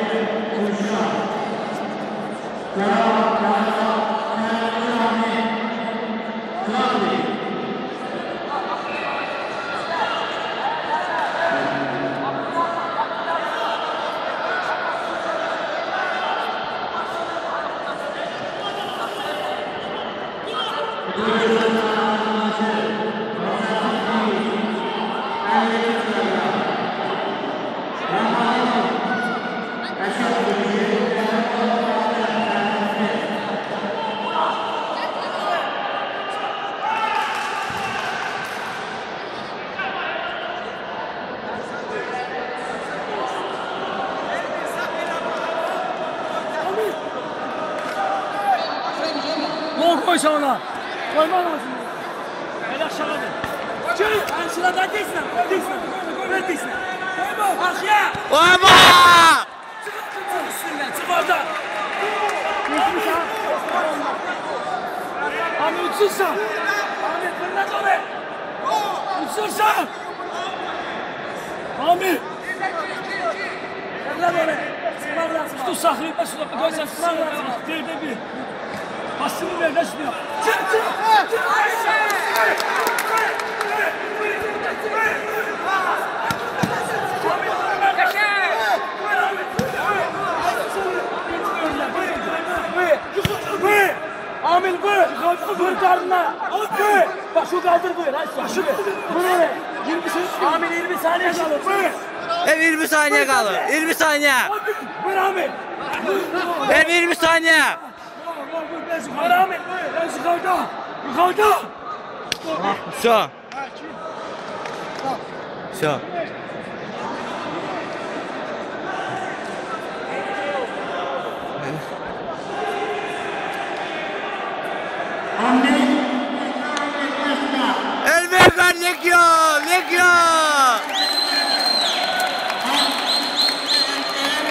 Koş ona. Koyma lazım. El aşağıda. Çık. Aşağıda değilsin. Değilsin. Böyle değilsin. Koyma. Aşağı. Koyma. Çık üstünden. Çık oradan. Uçursan. Abi uçursan. Abi fırlat oraya. Uçursan. Abi. Fırlat oraya. Sıkmak lazım. Dur saklayıp da şurada. Gözden sıkmak lazım. Geride bir. Basını ver, nasıl ya? Çık, çık! Çık! Amil bu! Vur karnına! Bak şu kaldır buyur, hadi bak şu vur oraya! 20 saniye kalır! 20 saniye kalır, 20 saniye! Vur Amil! 20 saniye! Vur Amil! Yukarıda! Yukarıda! Все. Все. El Mecánico!